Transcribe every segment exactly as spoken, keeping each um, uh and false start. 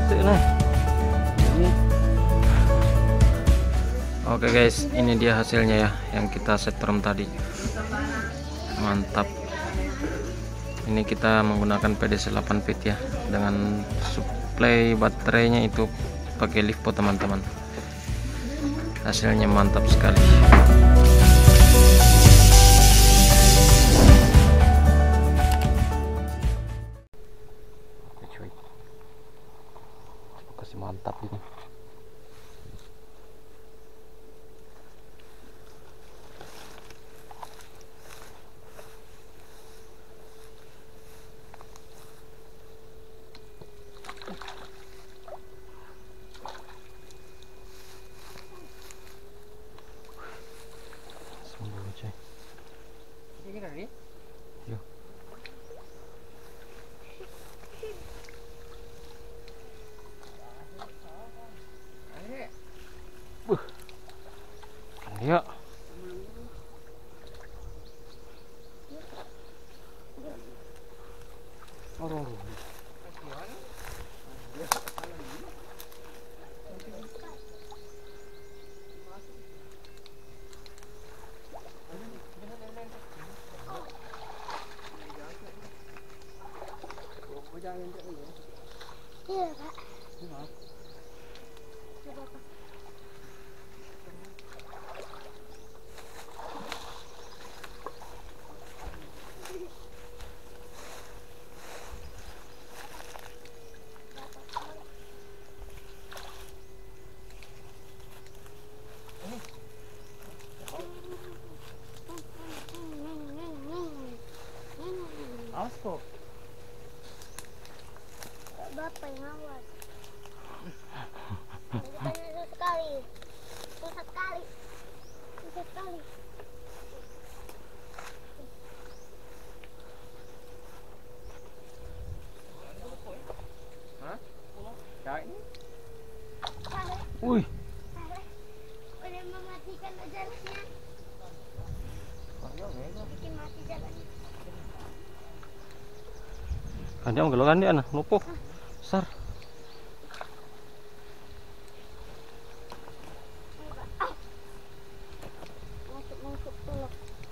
ente nah. Oke guys, ini dia hasilnya ya yang kita setrum tadi. Mantap. Ini kita menggunakan P D C delapan pit ya, dengan suplai baterainya itu pakai LiFePO teman-teman. Hasilnya mantap sekali. Oke cuy, kasih mantap ini. Yuk. Buh. Dia. Oh. Iya, Pak. Iya, Bapak. Awas kok. Bapak yang awas. Bukannya susah sekali. Susah sekali. Susah sekali. Hah? Ya ini. Salah. Wih. Salah. Udah mematikan jalannya. Bikin mati jalannya. Kan dia menggelokan dia nah, lupuh. Besar. Masuk-masuk dulu.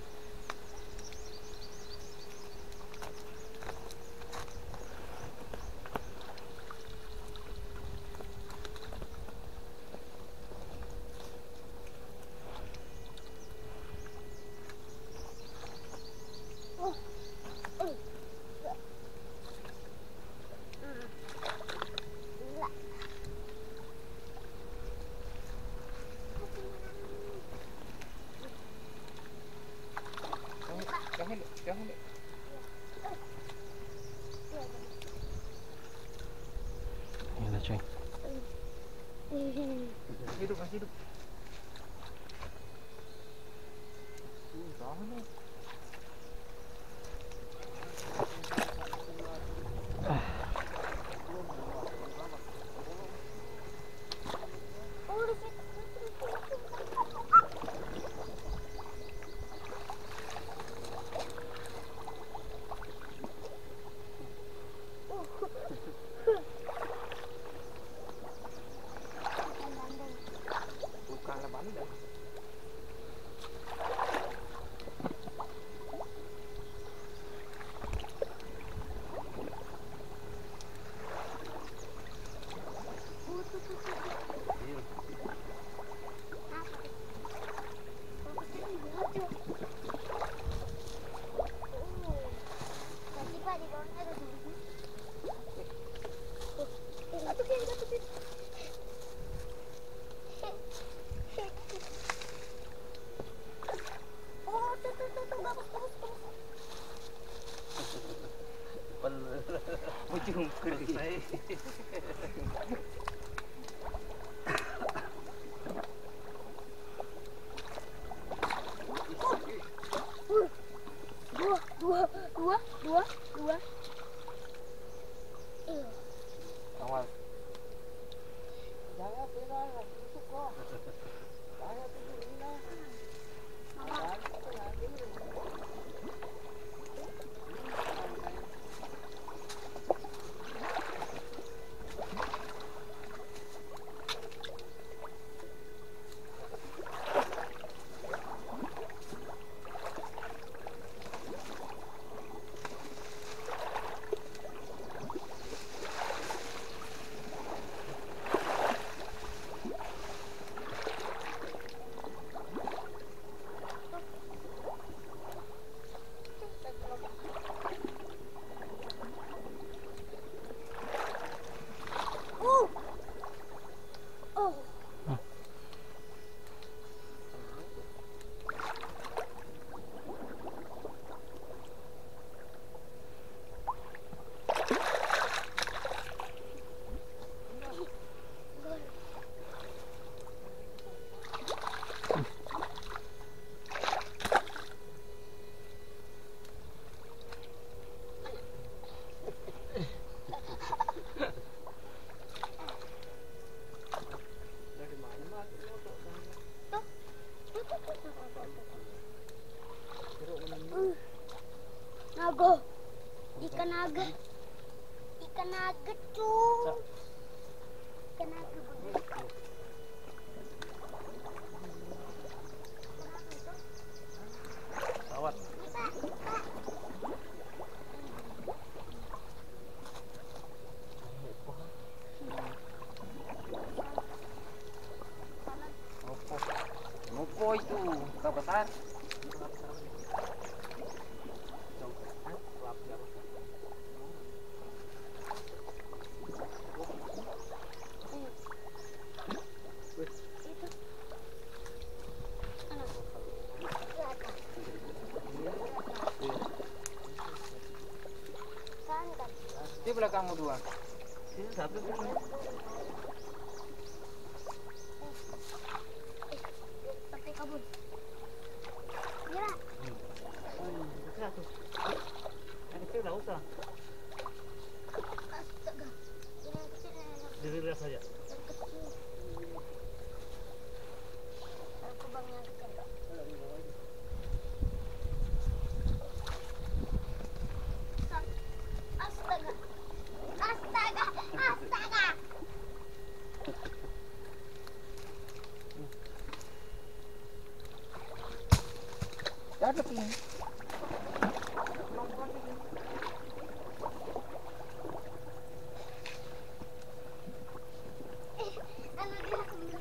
Oh. Oh. Jangan, jangan. Ini cuy. Hidup, masih hidup. Dua, dua, dua, dua, dua. Iya. Awas. Jangan pegang, tusuk kok. Jangan tusuk ini lah. Di belakangmu dua. Sini satu sini. Pakai kabur. Ya. Hmm, satu. Yang kecil enggak usah. Astaga. Ini yang kecil yang enak. Dilihat saja. Yang kecil. Aku bang yang kecil. Astaga. Astaga. Astaga. Dapat ini. Eh, anu dia.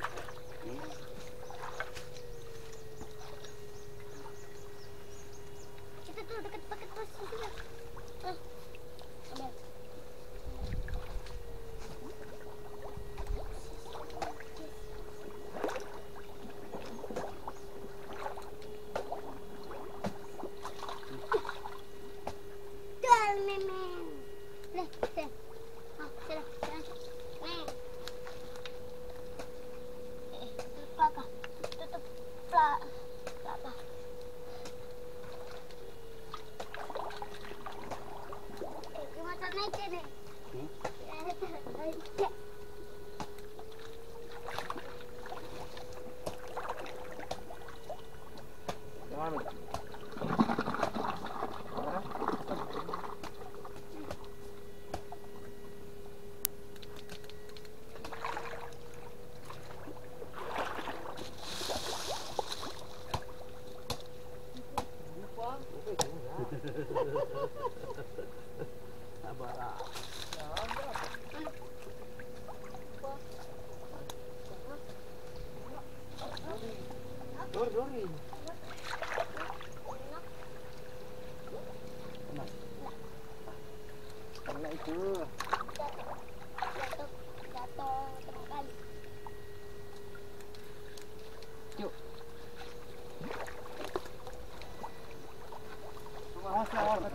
Kita tuh dekat-dekat posisi dia. Eh. Ambil. Gal memen. Leh, sini. Oh, sini, sini. Nih. Eh, tutup plaka. Tutup pla plaka. Eh, gimana naiknya nih? Hmm? Naiknya. Mana? Sabar. Dor, dori. Karena itu. Jatuh, jatuh, tenakan. Yuk. Awas, awas.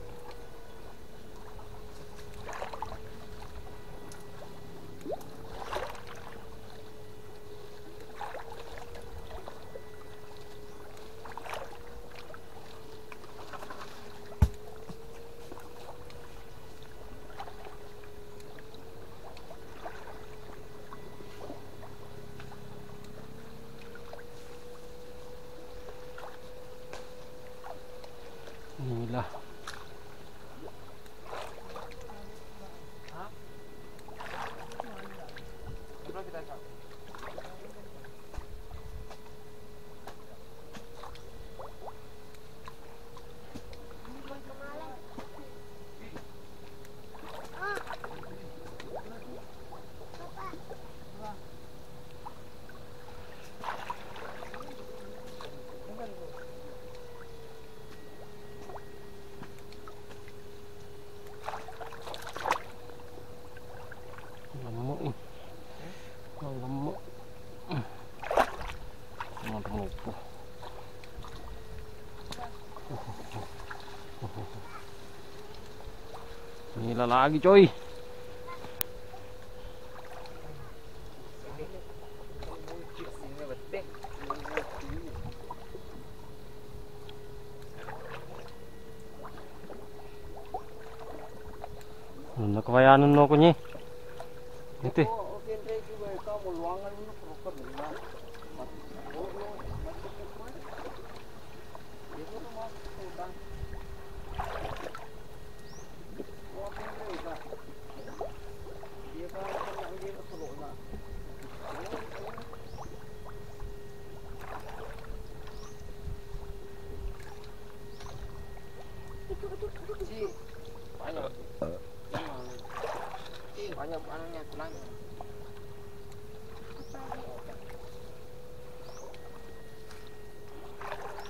Inilah Coba kita cak. Ah. Bapak. lemuk nih. Oh, lemuk. Mau lumpuh. Gila lagi coy. Nakawayanan mo ko niya. Ito eh. Banyak. Banyak anunya tulangnya. Apa dia itu?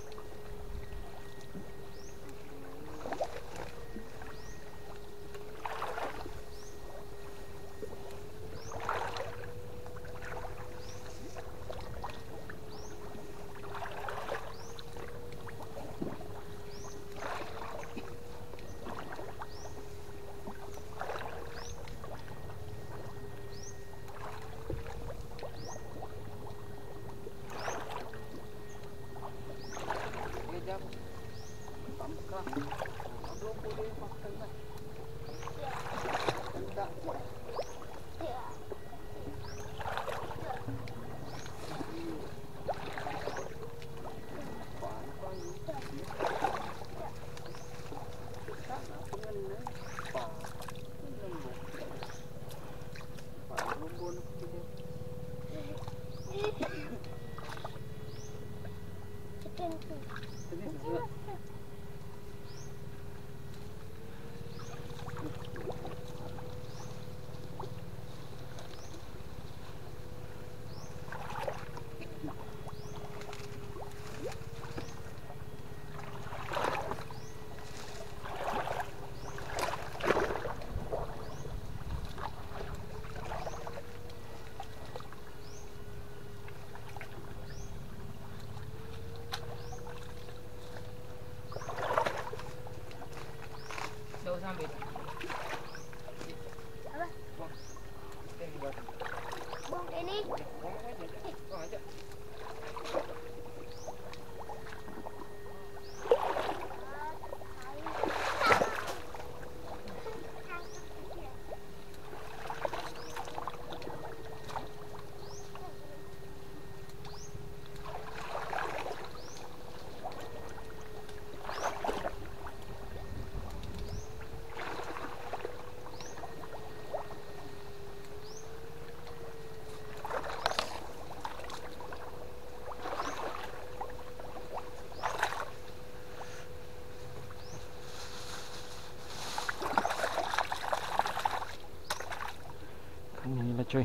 Inilah coy.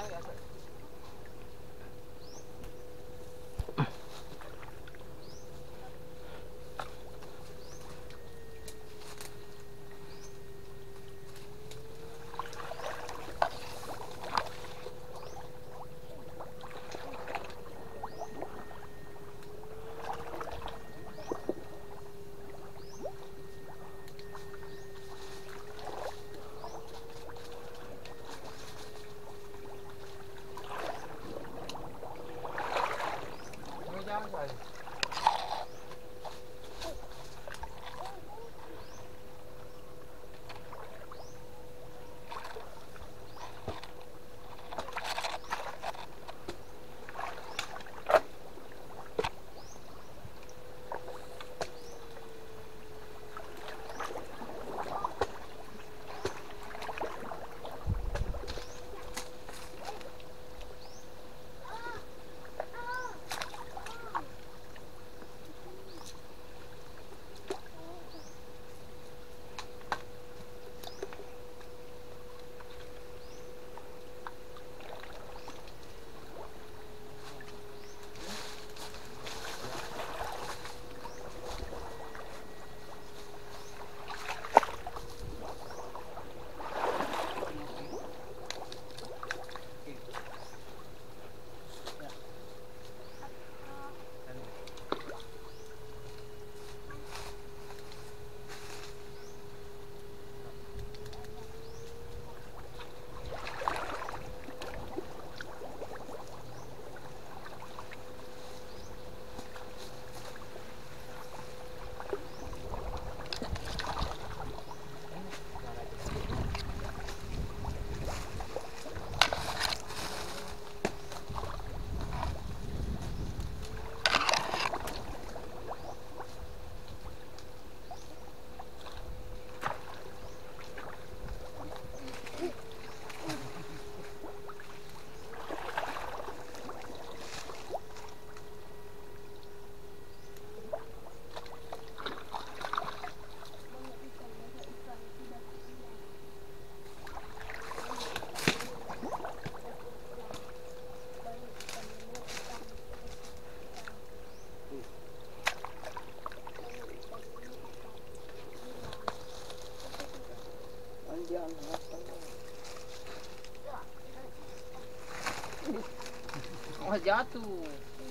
Oh, jatuh.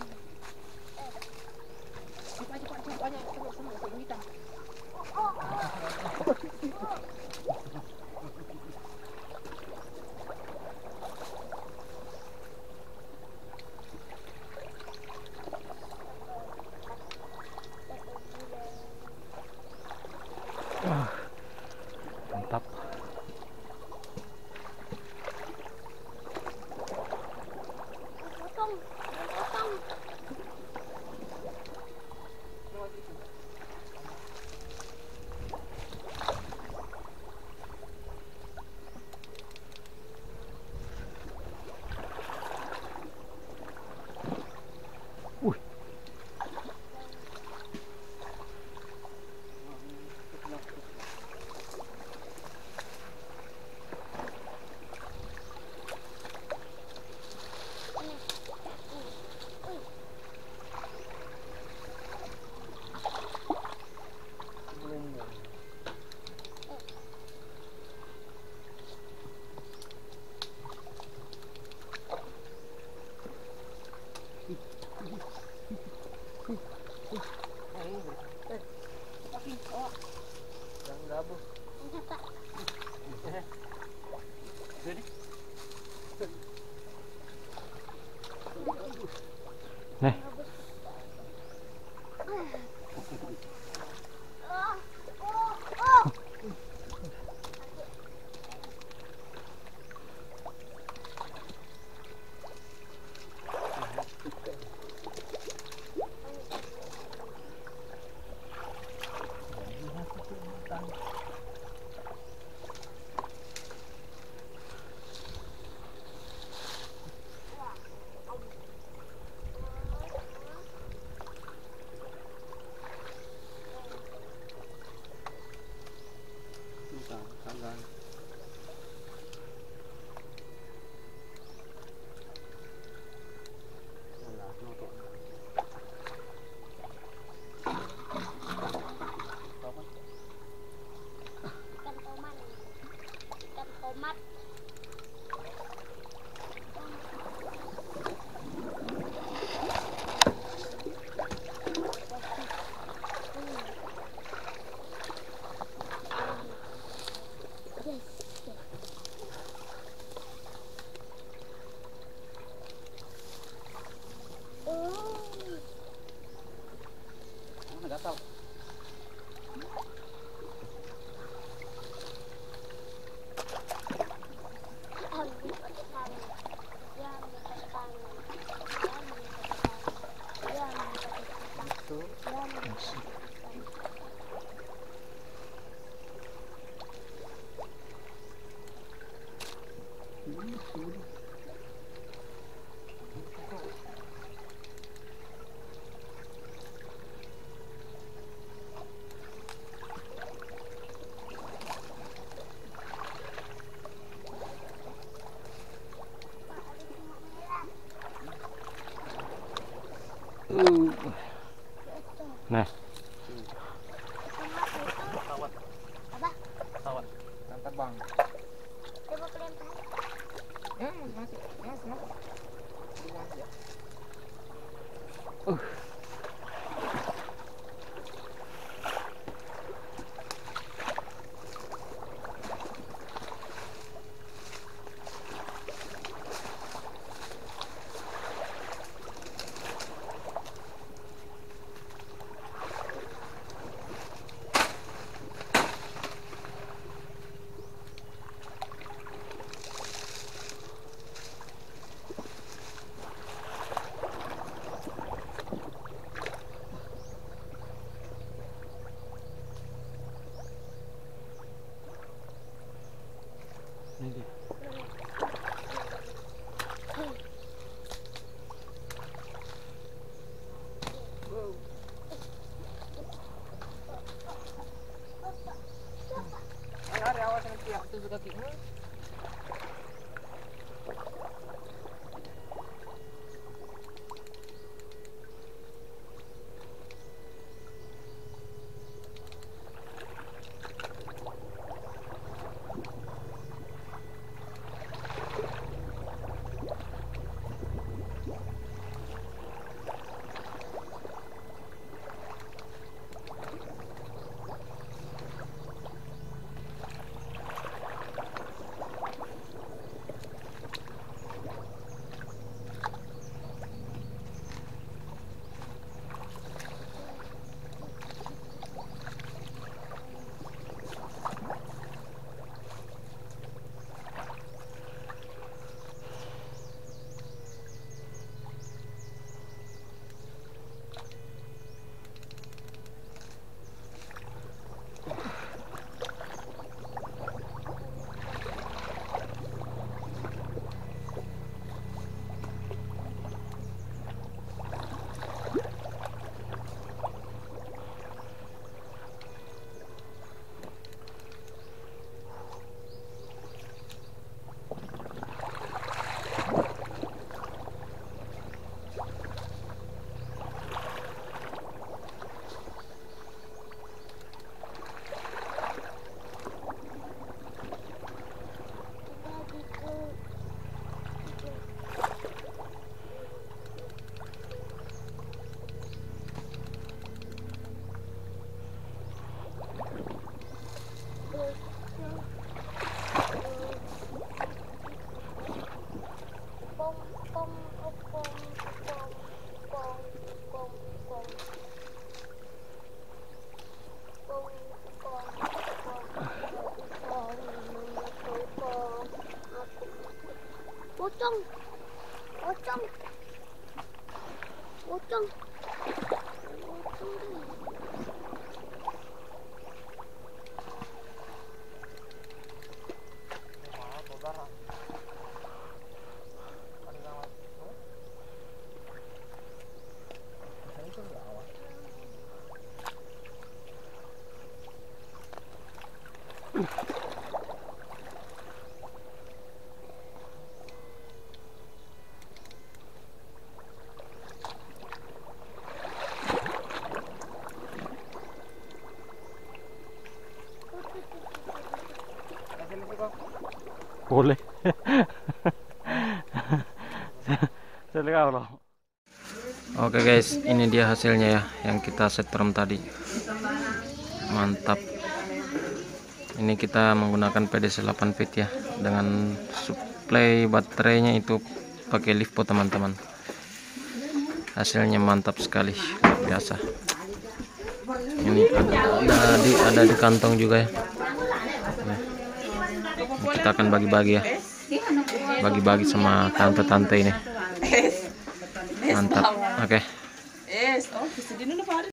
Cepat, cepat, cepat. Banyak, cepat semua. Saya minta. Wah, mantap. Potong, potong. Wih, Jangan gabung. Enggak, Pak. Nih. Ikan tomat. Ikan tomat. Nggak tahu. Uh. Nah, Pesawat. Apa? Pesawat. Yang terbang. Coba kelempar. Ya, masih. Ya, masih. Ini aja. uh. Pocong. Pocong. Pocong. Boleh. Saya Oke guys, ini dia hasilnya ya yang kita setrum tadi. Mantap. Ini kita menggunakan P D C delapan feet ya, dengan suplai baterainya itu pakai LiFePo teman-teman. Hasilnya mantap sekali, luar biasa. Ini ada, ada di ada di kantong juga ya. Kita akan bagi-bagi ya, bagi-bagi sama tante-tante ini. Mantap. Oke.